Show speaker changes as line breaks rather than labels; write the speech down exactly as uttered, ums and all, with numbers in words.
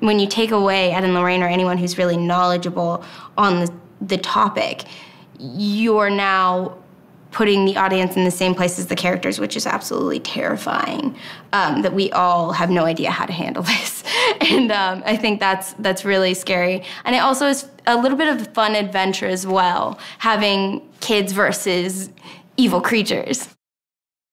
when you take away Ed and Lorraine or anyone who's really knowledgeable on the, the topic, you're now putting the audience in the same place as the characters, which is absolutely terrifying, um, that we all have no idea how to handle this. And um, I think that's that's really scary. And it also is a little bit of fun adventure as well, having kids versus evil creatures.